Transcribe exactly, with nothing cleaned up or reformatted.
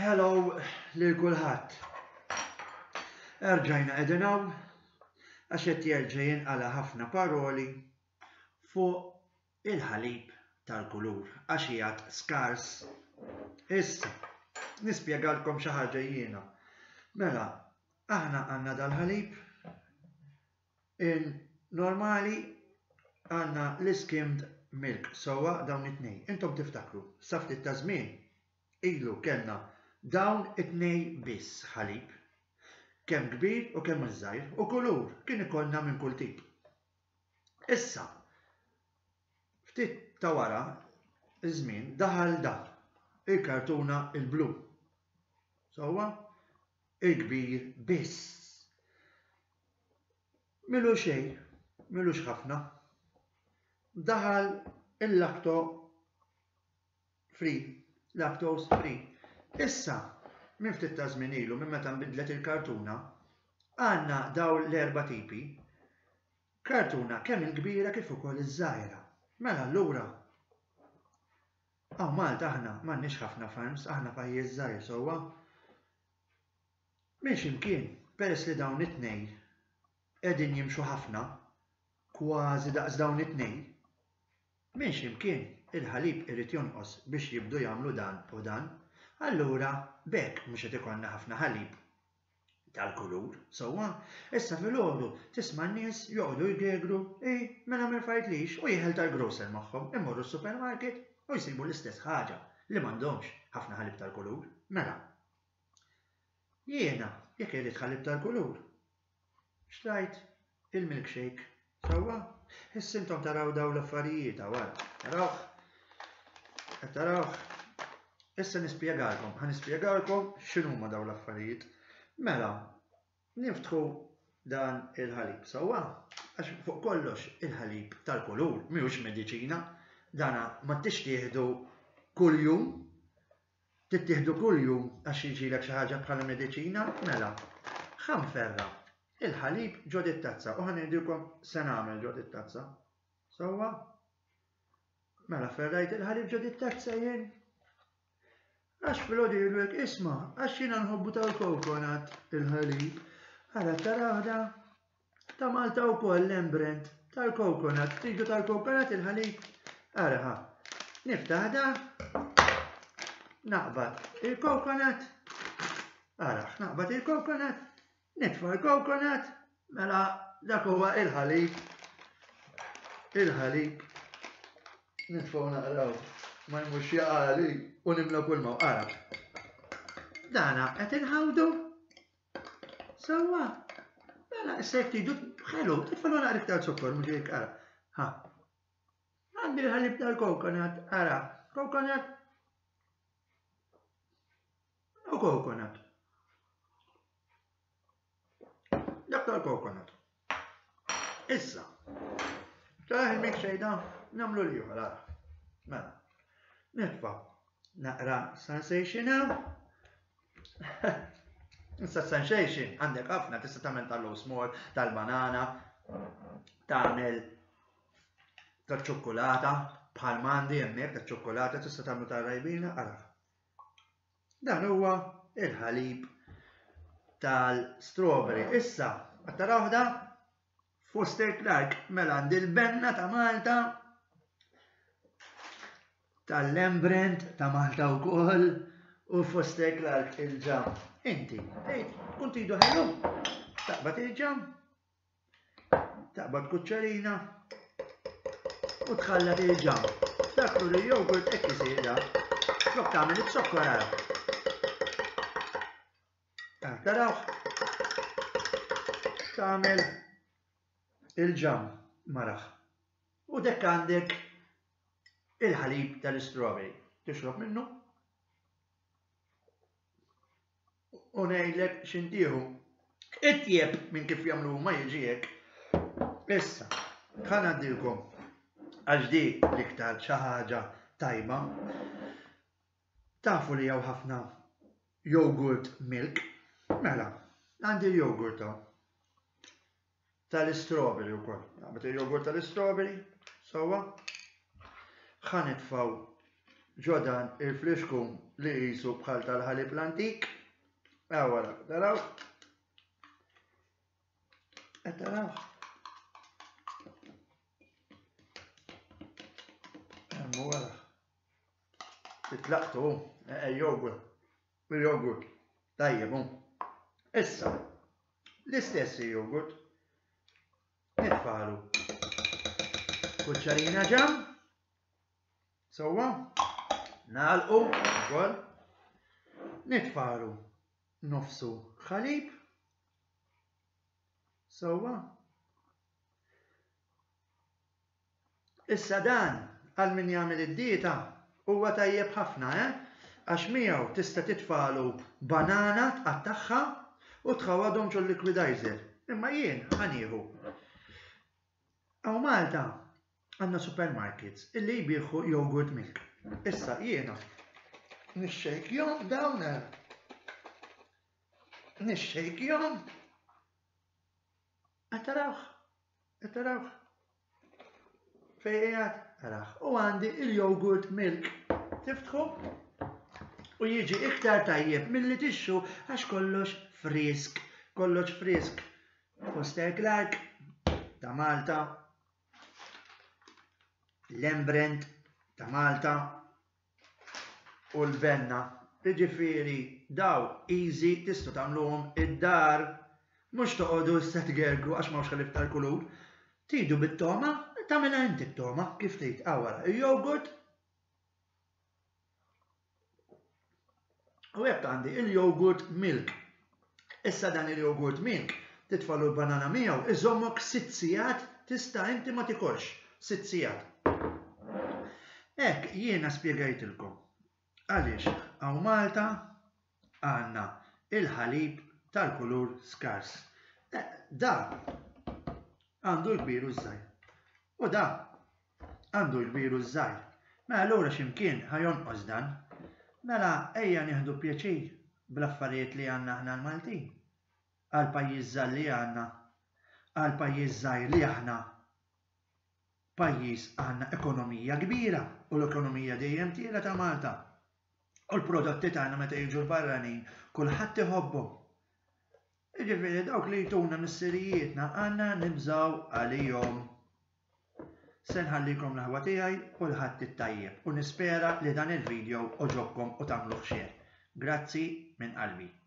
Hello lil kulħadd. Erġajna qegħdin hawn għax qed jerġa' jinqala ħafna paroli fuq il-ħalib tal-kulur għax jgħid skars. Issa, nispjegalkom xi ħaġa jiena. Mela, aħna għandna dal-ħalib normali għandna l-skimmed milk sewwa dawn it-tnejn. Intom tiftakru, sa ftit ta' żmien ilu kellna dawn it-tnejn biss ħalib, kemm kbir u kemm iż-żgħir u kulur kien ikollna minn kull tip. Issa, ftit ta' wara iż-żmien daħal da il-kartuna il-blu. Sewwa il-kbir biss. Milu xejn, milux ħafna. Daħal il-lacto free, lactose free. Issa, minn ftit ta' żmien ilu minn meta nbidlet il-kartuna, għandna dawn l-erba' tipi. Kartuna kemm il-kbira kif ukoll iż-żgħira. Mela allura hawn Malta aħna m'għandniex ħafna farms, aħna pajjiż żgħir sewwa. Minn x'imkien, peress li dawn it-tnejn qegħdin jimxu ħafna, kważi daqs dawn it-tnejn, minn x'imkien il-ħalib irid jonqos biex jibdu jagħmlu dan u dan, allura b'hekk mhux qed ikollna ħafna ħalib tal-kulur, sewwa. Issa filgħodu tisma' n-nies joqogħdu jgegru, ej, mela ma rfajtlix u jieħel tal-grocer magħhom, imorru s-supermarket u jsibu l-istess ħaġa li m'għandhomx ħafna ħalib tal-kulur. Mela, jiena jekk irid ħalib tal-kulur, xtrajt il-milkshake, sewwa. Issa intom taraw dawn l-affarijiet wara, tarawh, qed tarawh. Issa nispjegalkom, ħa nispjegalkom x'inhuma dawn l-affarijiet. Mela, niftħu dan il-ħalib sewwa, għax fuq kollox il-ħalib tal-kulur mhijiex mediċina, dana ma tixtieħdu kuljum, tittieħdu kuljum għax jiġilek xi ħaġa bħala mediċina, mela, ħanferra il-ħalib ġod it-tazza u ħanidilkom se nagħmel ġod it-tazza. Sewwa? Mela ferrajt il-ħalib ġod it-tazza jien. Għax filgħodu jgħidulek isma' għax jiena nħobbu tal-coconut il-ħalib. Ara taraw da ta' Malta wkoll l-embrent tal-coconut, tridu tal-coconut il-ħalib. Ara ħa, niftaħ da, naqbad il-coconut. Ara, naqbad il-coconut. Nitfa' il-coconut, mela dak huwa il-ħalib. Il-ħalib. Nitfgħu naqraw, ma jmux jaqali u nimla kull ma ara. Dana qed inħawdu. Sewwa. Mela issa jekk tridu ħelu, titfgħu naqra iktar sukkor mhux hekk ara. Ha. Għandi l-ħalib tal-coconut, ara, coconut. U coconut. Dak tal-coconut. Issa, taħ il-milkshake da, namlu li juħal, ara. Mela, nitfa' naqra sensational. Issa sensation, għandek ħafna, tista' tagħmel tal-low small, tal-banana, tagħmel tal-ċokkolata, bħal mandi hemmhekk tal-ċokkolata, tista' tagħmlu tal-rajbina, ara. Dan huwa il-ħalib tal-strawberry. Issa, għattaraw da, Foster Clark, mela għandi l-benna ta' Malta, tal-Lembrent ta' Malta wkoll, u Foster Clark il-ġam. Inti, tgħid, tkun tridu ħelu, taqbad il-ġam, taqbad kuċċarina, u tħallat il-ġam. Daklu li jogurt hekk isir da, flok tagħmel it-sokkor ara. Taraw, tagħmel il-ġam maraħ. U dekk għandek il-ħalib tal-strawberry. Tixrob minnu? U ngħidlek x'intieħu. Ittieb minn kif jagħmlu huma jiġi hekk. Issa, ħa ngħaddilkom għax di l-iktar xi ħaġa tajba. Tafu li hawn ħafna yogurt milk. Mela, għandi l-yogurt tal-strawberry wkoll. Għabet il-yogurt tal-strawberry, sewwa. Ħa nitfgħu ġodan il-fliexkum li jisu bħal tal-ħalib l-antik. Għawara, taraw? Taraw? Għammu għara. Titlaqtu, jogurt. Il-jogurt. Tajjebu. Issa, l-istess jogurt. Nitfalu. Kuċċarina ġam. Sowa. Nalqu. Kol. Nitfalu. Nofsu ħalib. Sowa. Issa dan għal min jagħmel id-dieta huwa tajjeb ħafna, eh? Għax miegħu tista' titfalu banana tqattaħħa u tħawadhom ġol liquidizer. Imma jien ħanieħu. Aw Malta għandna supermarkets illi jbieħu yogurt milk. Issa jiena nixxejkjhom dawn. Nixxejkjhom. Atarawh. Atarawh. Fejjat, araħ. U għandi il-yogurt milk. Tiftħu? U jiġi iktar tajjeb milli tixxu għax kollox frisk. Kollox frisk. Foster Clark ta' Malta. Lembrand ta' Malta. U l-Venna. Jiġifieri daw easy tistgħu tagħmluhom id-dar. Mhux toqgħodu issa tgergru għax m'hawnx ħalib tal-kulur. Tidu bit-toma, tagħmilha inti t-toma kif trid. Awara, il-yogurt. U hekk għandi il-yogurt milk. Issa dan il-yogurt milk titfalu l-banana miegħu iżommok sitt sigħat tista' inti ma tikolx. Sitt sigħat. Hekk jiena spjegajtilkom. Għaliex hawn Malta għandna il-ħalib tal-kulur skars. Da għandu l-kbir u żgħir. U da għandu l-kbir u żgħir. Mela allura x'imkien ħajonqos dan. Mela ejja nieħdu pjaċir bl-affarijiet li għandna aħna l-Maltin. Għal pajjiż żgħar li għandna, għal pajjiż żgħir li aħna. Pajjiż għandna ekonomija kbira u l-ekonomija dejjem tieqa ta' Malta. U l-prodotti tagħna meta jiġu l-barranin kulħadd iħobbhom. Jiġifieri dawk li jtuna missirijietna għandna nibżgħu għalihom. Se nħallikom l-ħwa tiegħi kulħadd ittajjeb u nispera li dan il-video oġobkom u tagħmluh share. Grazzi minn qalbi.